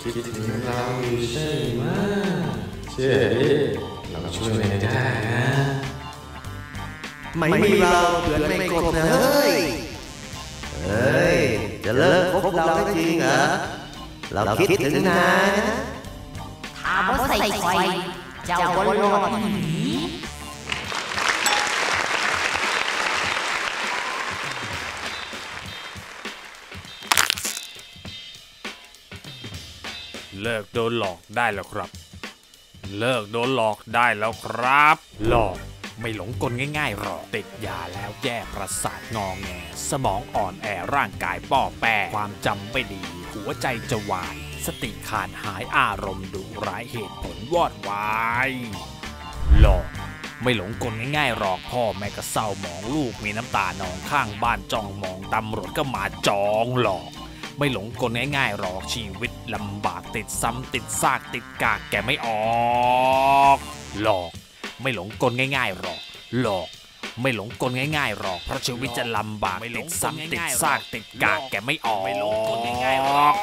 คิดถึงเราอยู่ใช่ไหมเชื่อดิเราช่วยไม่ได้นะไม่มีเราเพื่อนไม่กบนะเฮ้ยจะเลิกคบเราได้จริงเหรอเราคิดถึงนายนะถามว่าใส่ไฟเจ้าบอลโลกเลิกโดนหลอกได้แล้วครับเลิกโดนหลอกได้แล้วครับหลอกไม่หลงกลง่ายๆหรอกติดยาแล้วแย่ประสาทงอแงสมองอ่อนแอร่างกายป้อแปรความจำไม่ดีหัวใจจะวายสติขาดหายอารมณ์ดุร้ายเหตุผลวอดวายหลอกไม่หลงกลง่ายๆหรอกพ่อแม่ก็เศร้าหมองลูกมีน้ำตานองข้างบ้านจ้องมองตำรวจก็มาจองหลอกไม่หลงกลง่ายๆหรอกชีวิตลำบากติดซ้ำติดซากติดกากแกไม่ออกหลอกไม่หลงกลง่ายๆหรอกหลอกไม่หลงกลง่ายๆหรอกเพราะชีวิตจะลำบากติดซ้ำติดซากติดกากแกไม่ออกไม่หลงกลง่ายๆหรอก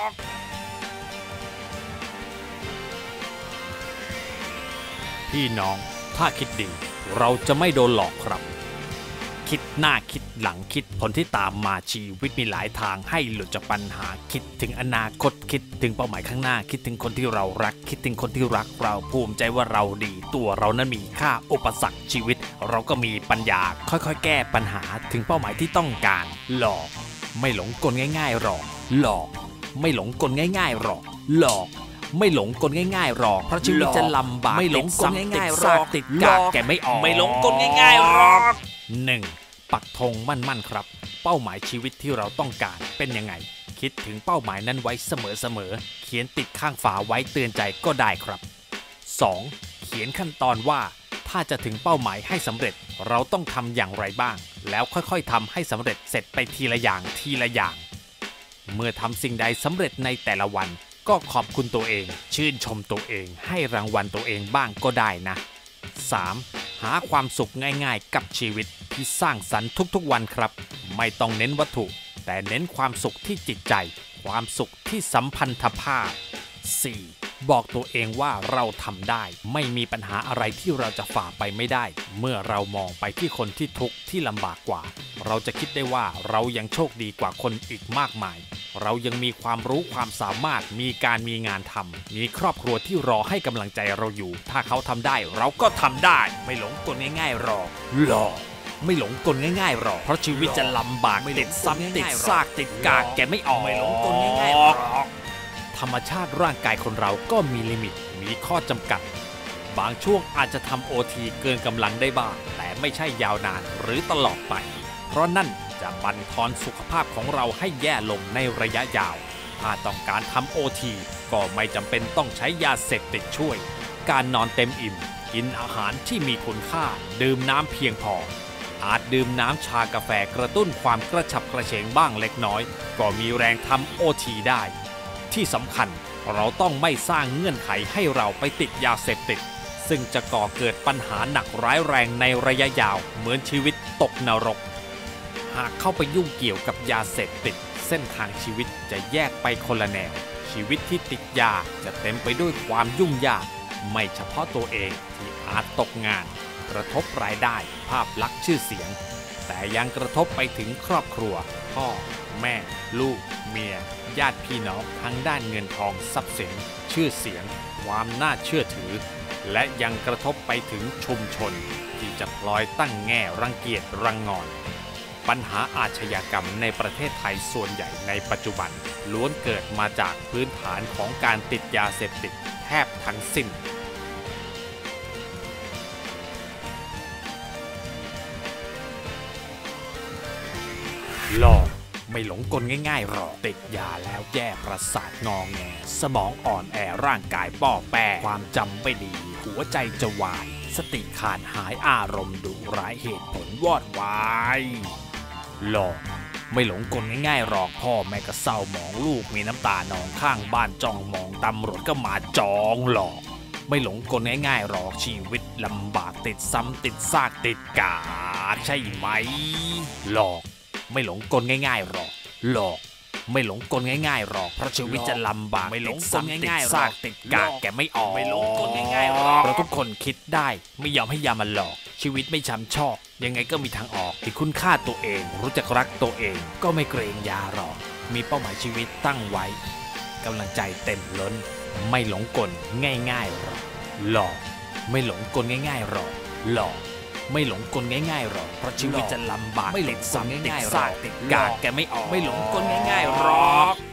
พี่น้องถ้าคิดดีเราจะไม่โดนหลอกครับคิดหน้าคิดหลังคิดผลที่ตามมาชีวิตมีหลายทางให้หลุดจากปัญหาคิดถึงอนาคตคิดถึงเป้าหมายข้างหน้าคิดถึงคนที่เรารักคิดถึงคนที่รักเราภูมิใจว่าเราดีตัวเรานั้นมีค่าอุปสรรคชีวิตเราก็มีปัญญาค่อยๆแก้ปัญหาถึงเป้าหมายที่ต้องการหลอกไม่หลงกลง่ายๆหรอกหลอกไม่หลงกลง่ายๆหรอกหลอกไม่หลงกลง่ายๆหรอกเพราะชีวิตจะลำบากไม่หลงกลง่ายๆหรอกติดกากแกไม่ออกไม่หลงกลง่ายๆหรอก1. ปักธงมั่นๆครับเป้าหมายชีวิตที่เราต้องการเป็นยังไงคิดถึงเป้าหมายนั้นไว้เสมอๆเขียนติดข้างฝาไว้เตือนใจก็ได้ครับ 2. เขียนขั้นตอนว่าถ้าจะถึงเป้าหมายให้สำเร็จเราต้องทำอย่างไรบ้างแล้วค่อยๆทำให้สำเร็จเสร็จไปทีละอย่างเมื่อทำสิ่งใดสำเร็จในแต่ละวันก็ขอบคุณตัวเองชื่นชมตัวเองให้รางวัลตัวเองบ้างก็ได้นะ 3. หาความสุขง่ายๆกับชีวิตที่สร้างสรรค์ทุกๆวันครับไม่ต้องเน้นวัตถุแต่เน้นความสุขที่จิตใจความสุขที่สัมพันธภาพ 4. บอกตัวเองว่าเราทำได้ไม่มีปัญหาอะไรที่เราจะฝ่าไปไม่ได้เมื่อเรามองไปที่คนที่ทุกข์ที่ลำบากกว่าเราจะคิดได้ว่าเรายังโชคดีกว่าคนอีกมากมายเรายังมีความรู้ความสามารถมีงานทำมีครอบครัวที่รอให้กำลังใจเราอยู่ถ้าเขาทำได้เราก็ทำได้ไม่หลงกลง่ายๆหรอกหลอกไม่หลงกลง่ายๆหรอกเพราะชีวิตจะลำบากติดซ้ำติดซากติดกากแกไม่ออกไม่หลงกลง่ายๆหรอกธรรมชาติร่างกายคนเราก็มีลิมิตมีข้อจำกัดบางช่วงอาจจะทำ OT เกินกำลังได้บ้างแต่ไม่ใช่ยาวนานหรือตลอดไปเพราะนั่นจะบั่นทอนสุขภาพของเราให้แย่ลงในระยะยาวถ้าต้องการทำ OT ก็ไม่จำเป็นต้องใช้ยาเสพติดช่วยการนอนเต็มอิ่มกินอาหารที่มีคุณค่าดื่มน้ำเพียงพออาจดื่มน้ำชากาแฟกระตุ้นความกระฉับกระเฉงบ้างเล็กน้อยก็มีแรงทำ OT ได้ที่สำคัญเราต้องไม่สร้างเงื่อนไขให้เราไปติดยาเสพติดซึ่งจะก่อเกิดปัญหาหนักร้ายแรงในระยะยาวเหมือนชีวิตตกนรกหากเข้าไปยุ่งเกี่ยวกับยาเสพติดเส้นทางชีวิตจะแยกไปคนละแนวชีวิตที่ติดยาจะเต็มไปด้วยความยุ่งยากไม่เฉพาะตัวเองที่อาจตกงานกระทบรายได้ภาพลักษณ์ชื่อเสียงแต่ยังกระทบไปถึงครอบครัวพ่อแม่ลูกเมียญาติพี่น้องทั้งด้านเงินทองทรัพย์สินชื่อเสียงความน่าเชื่อถือและยังกระทบไปถึงชุมชนที่จะพลอยตั้งแง่รังเกียจรังงอนปัญหาอาชญากรรมในประเทศไทยส่วนใหญ่ในปัจจุบันล้วนเกิดมาจากพื้นฐานของการติดยาเสพติดแทบทั้งสิ้นหลอกไม่หลงกลง่ายๆหรอกติดยาแล้วแย่ประสาทงอแงสมองอ่อนแอร่างกายป้อแปรความจำไม่ดีหัวใจจะวายสติขาดหายอารมณ์ดุร้ายเหตุผลวอดวายหลอกไม่หลงกลง่ายๆหรอกพ่อแม่ก็เศร้าหมองลูกมีน้ำตานองข้างบ้านจ้องมองตำรวจก็มาจองหลอกไม่หลงกลง่ายๆหรอกชีวิตลำบากติดซ้ำติดซากติดกากใช่ไหมหลอกไม่หลงกลง่ายๆหรอกหลอกไม่หลงกลง่ายๆหรอกเพราะชีวิตจะลำบากไม่หลงกลง่ายๆหรอกติดกากแกไม่ออกไม่หลงกลง่ายๆหรอกเราทุกคนคิดได้ไม่ยอมให้ยามาหลอกชีวิตไม่ช้ำชอกยังไงก็มีทางออกที่คุณค่าตัวเองรู้จักรักตัวเองก็ไม่เกรงยาหรอกมีเป้าหมายชีวิตตั้งไว้กำลังใจเต็มล้นไม่หลงกลง่ายๆหรอกหลอกไม่หลงกลง่ายๆหรอกหลอกไม่หลงกลง่ายๆหรอกเพราะชีวิตจะลำบากไม่หลงกลง่ายๆหรอกติดกากแกไม่ออกไม่หลงกลง่ายๆหรอก